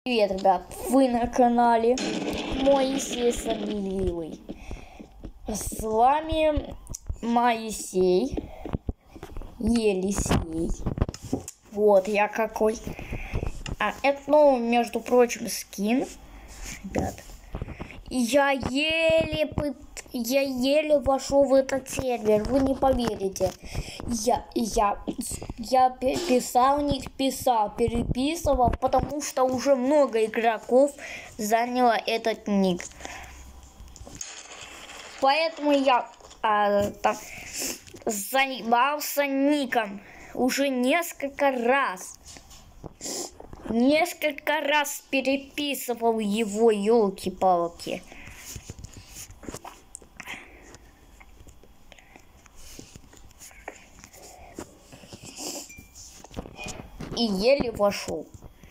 Привет, ребят, вы на канале Моисей Савельевый. С вами Моисей, Елисей. Вот я какой. А это, ну, между прочим, скин, ребят. Я еле вошел в этот сервер, вы не поверите. Я переписывал, потому что уже много игроков заняло этот ник. Поэтому я занимался ником уже несколько раз. Несколько раз переписывал его, елки-палки. И еле вошел.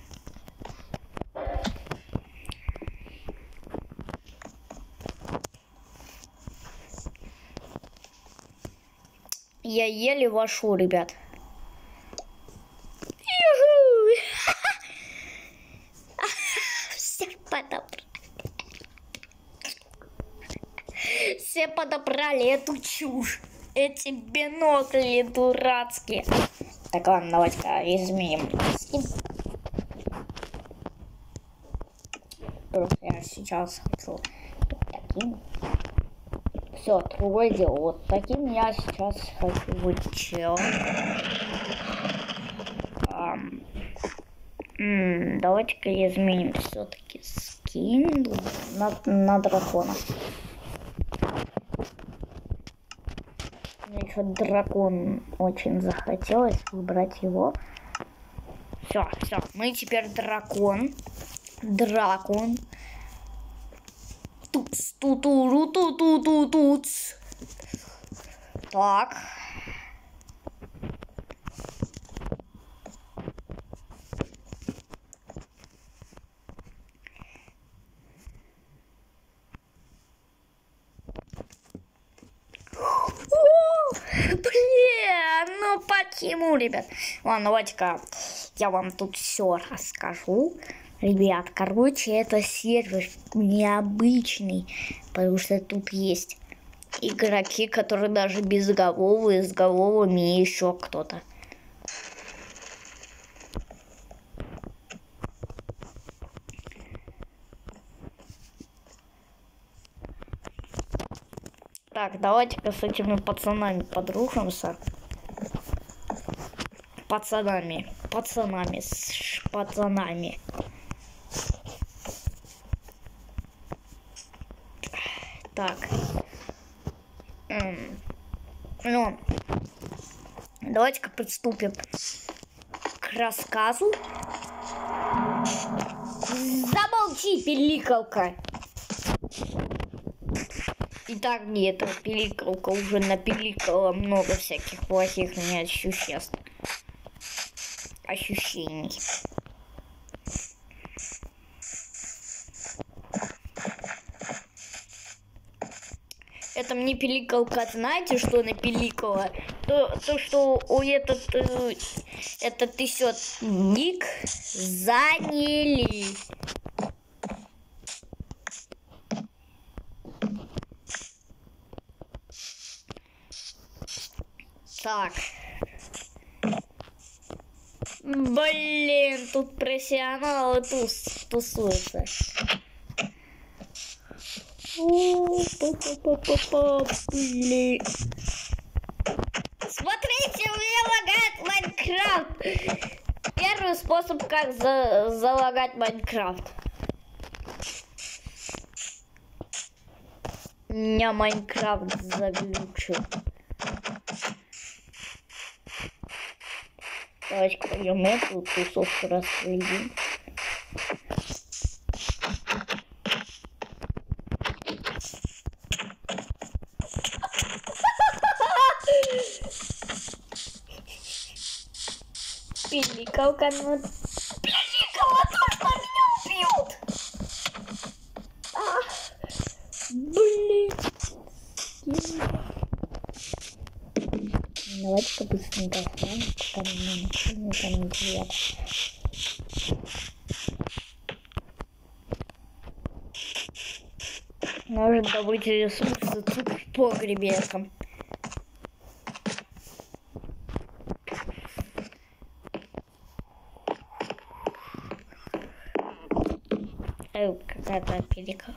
Я еле вошел, ребят. Все подобрали эту чушь. Эти бинокли дурацкие. Так, ладно, давайте-ка изменим скин. Просто я сейчас хочу таким. Все, другое дело. Вот таким я сейчас хочу быть челом. Давайте-ка изменим все-таки скин на дракона. Мне еще дракон очень захотелось выбрать его. Все, мы теперь дракон. Дракон. Туц, тутуру, ту-ту-ту-туц. Так. Блин, ну почему, ребят? Ладно, давайте-ка я вам тут все расскажу. Ребят, короче, это сервер необычный, потому что тут есть игроки, которые даже безголовые, с головами и еще кто-то. Так, давайте-ка с этими пацанами подружимся. Пацанами. Так. Ну, давайте-ка приступим к рассказу. Замолчи, пиликалка! Итак, мне эта пиликалка уже напиликала много всяких плохих мне ощущений. Это мне пиликалка, знаете, что напиликала? То, что у этот еще ник заняли. Так. Блин, тут профессионалы тусуются. Блин. Смотрите, у меня лагает Майнкрафт. Первый способ, как залагать Майнкрафт. Меня Майнкрафт заглючил. Давайте-ка пойдем эту тусовку распределим. Пиликалка, ну... Пиликала, точно меня убьют! Блин. Давайте-ка быстренько оставим, там неприятно. Может добыть ресурсы тут в погребе этом. Какая-то пелика.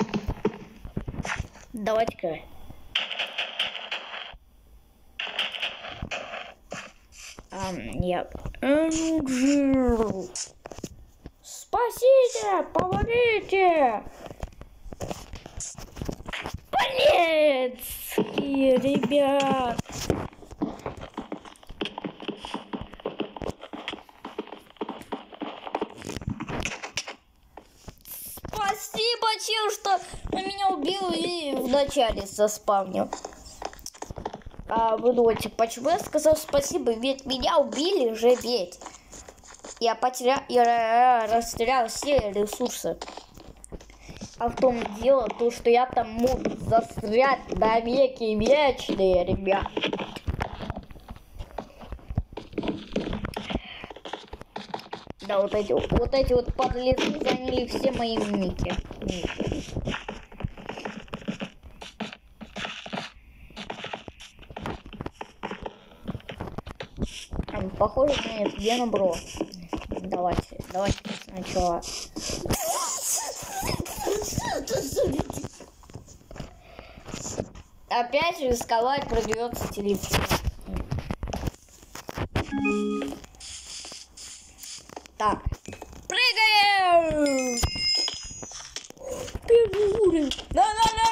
Давайте-ка. Я... Спасите! Помогите! Полицейские, ребят! Спасибо, чел, что меня убил и вначале заспавнил. А вы думаете, почему я сказал спасибо? Ведь меня убили же, ведь. Я растерял все ресурсы. А в том дело, то, что я там мог застрять до веки вечные, ребят. Да, вот эти вот подлецы заняли все мои ники. Похоже на это Генобро. Давайте сначала. Опять рисковать придется телефон. Так. Прыгаем! Первый уровень. На!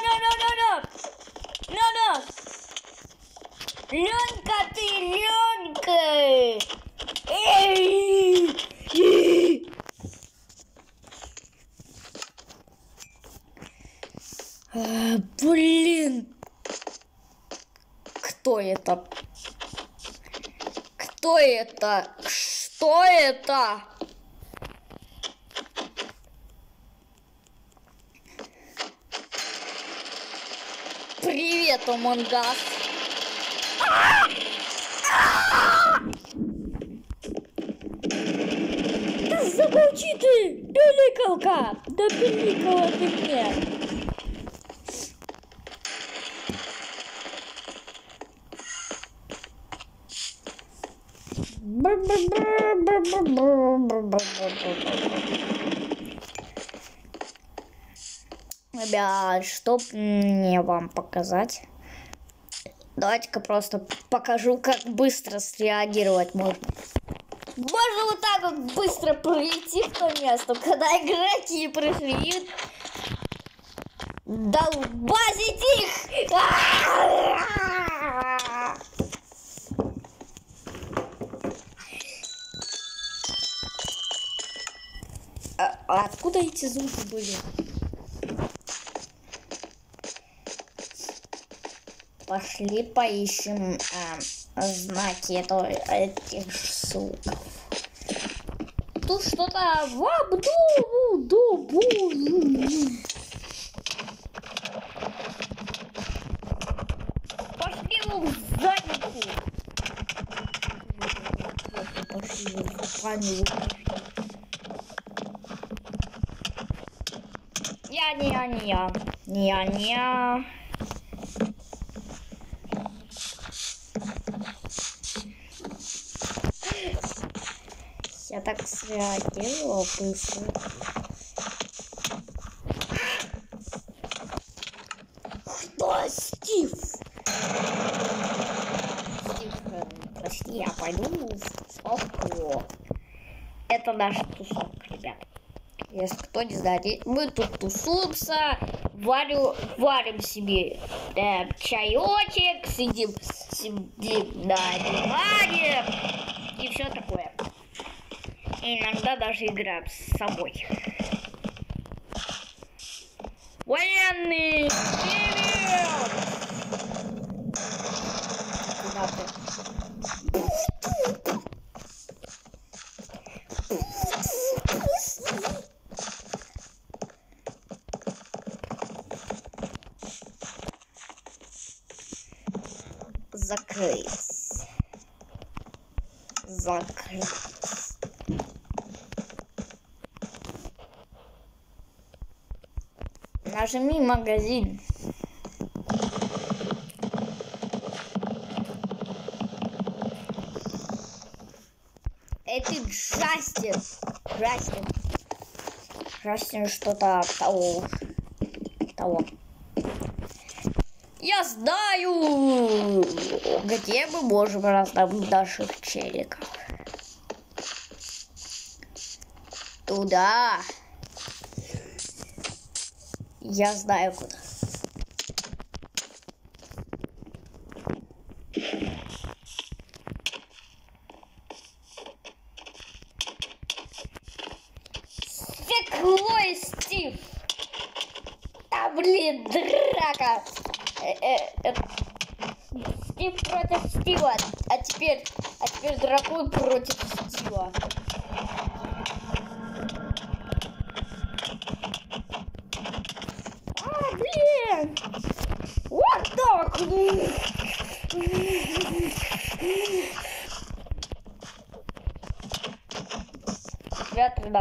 Ленка, ты, Ленка! Блин! Кто это? Кто это? Что это? Привет, Among Us. Да замолчи ты, пиликалка! Да пиликала ты мне! Ребят, что мне вам показать? Давайте-ка просто покажу, как быстро среагировать можно. Можно вот так вот быстро прийти в то место, когда игроки пришли. Долбазить их! А откуда эти звуки были? Пошли поищем знаки этих звуков. Тут что-то пошли в задницу. Пошли в задницу. Не я. Я так среагировал быстро. Что, Стив? Стив, прости, я пойду в тусовку. Это наш тусовка, ребят. Если кто не знает, мы тут тусуемся, варим себе чаечек, сидим на диване и все такое. И иногда даже играем с собой. Военный! Вперед! Куда ты? Закрыть. Нажми магазин. Это Джастин. Джастин что-то того. Я знаю, где мы можем раздобыть наших челиков. Туда. Я знаю куда. Свеклой Стив. Да блин, драка. Стив против Стива. А теперь дракон против Стива. Блин! Вот так! Ребята.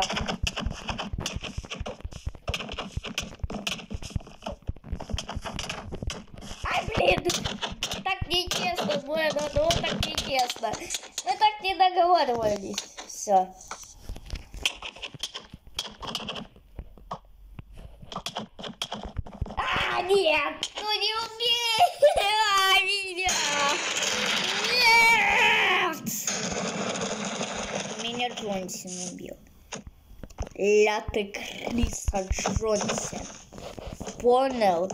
Ай, блин! Так нечестно, Буэно, ну так нечестно. Мы так не договаривались. Все. Нет, ну не убей меня! Нет! Меня Джонсон убил. Лятый Криса Джонсон. Понял?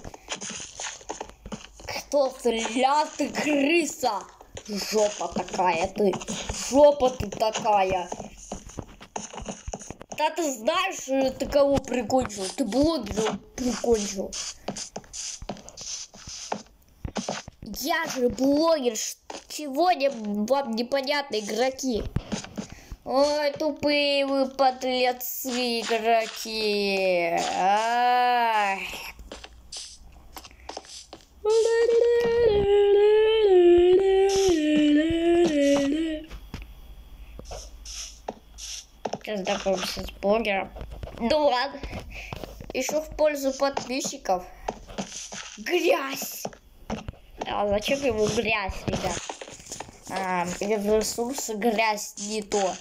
Кто лятый крыса? Жопа такая ты. Жопа ты такая. Да ты знаешь, ты кого прикончил? Ты блогера прикончил. Я же блогер. Сегодня вам непонятные игроки. Ой, тупые вы подлецы игроки. Ай. Знакомься с блогером. Да ладно. Еще в пользу подписчиков. Грязь. А зачем ему грязь, ребят? Ресурсы грязь не то.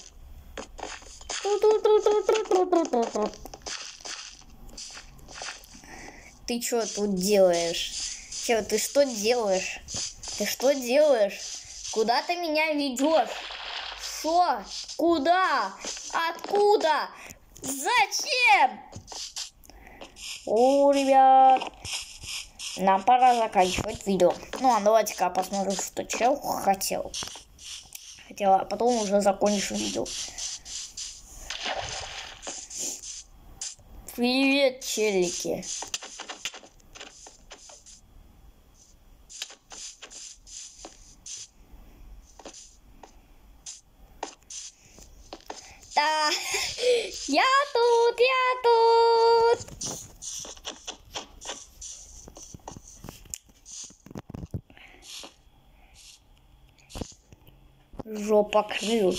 Ты что тут делаешь? Ты что делаешь? Ты что делаешь? Куда ты меня ведешь? Что? Куда? Откуда? Зачем? О, ребят. Нам пора заканчивать видео. Ну, а давайте-ка посмотрим, что чел хотел. А потом уже закончим видео. Привет, челики. Да, я тут. Жопа крыл.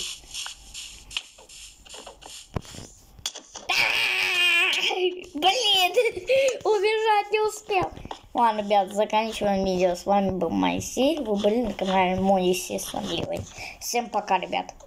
Блин, убежать не успел. Ладно, ребят, заканчиваем видео. С вами был Моисей. Вы были на канале Моисей Смогливый. Всем пока, ребят.